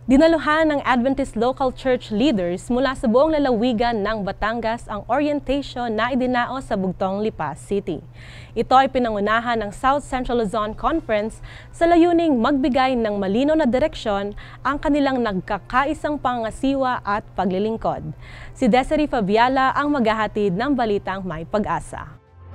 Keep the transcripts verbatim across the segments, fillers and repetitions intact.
Dinaluhan ng Adventist local church leaders mula sa buong lalawigan ng Batangas ang orientation na idinao sa Bugtong, Lipa City. Ito ay pinangunahan ng South Central Luzon Conference sa layuning magbigay ng malinaw na direksyon ang kanilang nagkakaisang pangasiwa at paglilingkod. Si Desiree Fabiala ang maghahatid ng balitang may pag-asa.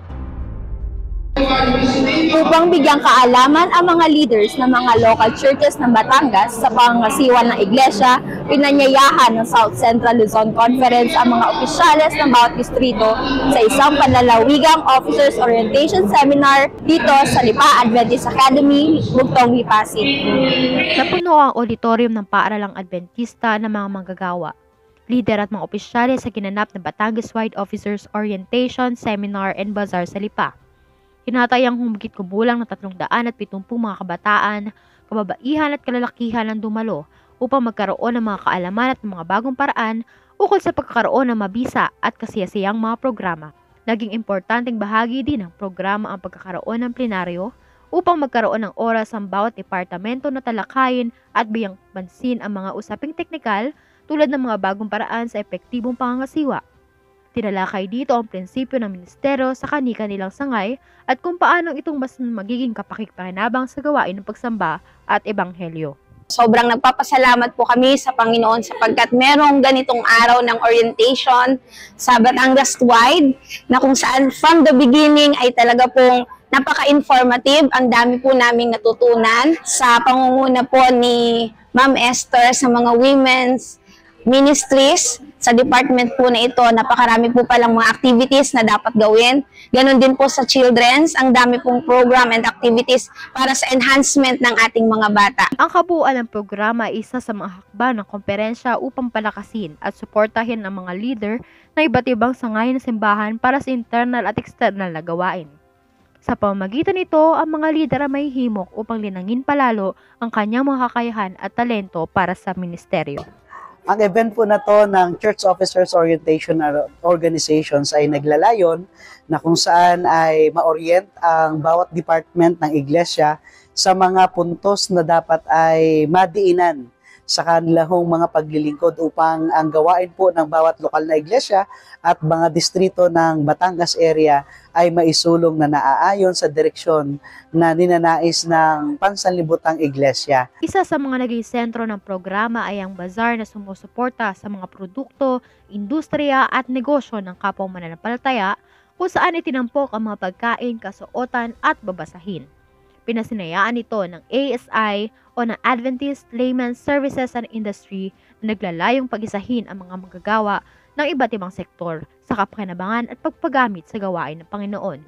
Upang bigyang kaalaman ang mga leaders ng mga local churches ng Batangas sa pangasiwa ng iglesia, pinanyayahan ng South Central Luzon Conference ang mga opisyales ng bawat distrito sa isang panlalawigang Officers Orientation Seminar dito sa Lipa Adventist Academy, Bugtong, Lipa City. Napuno ang auditorium ng paaralang Adventista ng mga manggagawa, leader at mga opisyales sa ginanap ng Batangas-wide Officers Orientation Seminar and Bazaar sa Lipa. Hinatayang humigit kumulang ng tatlong daan at pitumpung mga kabataan, kababaihan at kalalakihan ang dumalo upang magkaroon ng mga kaalaman at mga bagong paraan ukol sa pagkakaroon ng mabisa at kasiyasiyang mga programa. Naging importanteng bahagi din ng programa ang pagkakaroon ng plenaryo upang magkaroon ng oras ang bawat departamento na talakayin at biyang pansin ang mga usaping teknikal tulad ng mga bagong paraan sa epektibong pangangasiwa. Tinalakay dito ang prinsipyo ng ministeryo sa kani-kanilang sangay at kung paanong itong mas magiging kapakikpakinabang sa gawain ng pagsamba at ebanghelyo. Sobrang nagpapasalamat po kami sa Panginoon sapagkat merong ganitong araw ng orientation sa Batangas-wide na kung saan from the beginning ay talaga pong napaka-informative. Ang dami po naming natutunan sa pangunguna po ni Ma'am Esther sa mga women's ministries. Sa department po na ito, napakarami po palang mga activities na dapat gawin. Ganon din po sa children's, ang dami pong program and activities para sa enhancement ng ating mga bata. Ang kabuuan ng programa ay isa sa mga hakbang ng komperensya upang palakasin at suportahin ang mga leader na iba't ibang sangay ng simbahan para sa internal at external na gawain. Sa pamamagitan nito, ang mga leader ay may himok upang linangin palalo ang kanyang mga kakayahan at talento para sa ministeryo. Ang event po na to ng Church Officers Orientation Organizations ay naglalayon na kung saan ay ma-orient ang bawat department ng iglesia sa mga puntos na dapat ay madiinan sa kanilang mga paglilingkod upang ang gawain po ng bawat lokal na iglesia at mga distrito ng Batangas area ay maisulong na naaayon sa direksyon na ninanais ng pansanlibutang iglesia. Isa sa mga naging sentro ng programa ay ang bazaar na sumusuporta sa mga produkto, industriya at negosyo ng kapwa mananampalataya kung saan itinampok ang mga pagkain, kasuotan at babasahin. Pinasinayaan ito ng A S I o ng Adventist Layman's Services and Industry na naglalayong pag-isahin ang mga manggagawa ng iba't ibang sektor sa kapakinabangan at pagpagamit sa gawain ng Panginoon.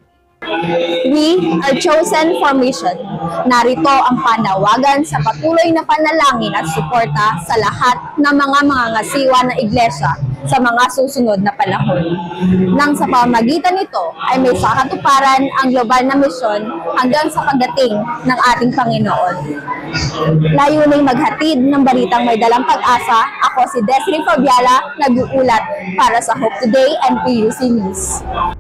We are chosen for mission. Narito ang panawagan sa patuloy na panalangin at suporta sa lahat ng mga mangangasiwa ng iglesia sa mga susunod na panahon. Nang sa pamamagitan nito ay may sakatuparan ang global na misyon hanggang sa pagdating ng ating Panginoon. Layuning maghatid ng balitang may dalang pag-asa, ako si Desiree Fabiala, nag-uulat para sa Hope Today and P U C News.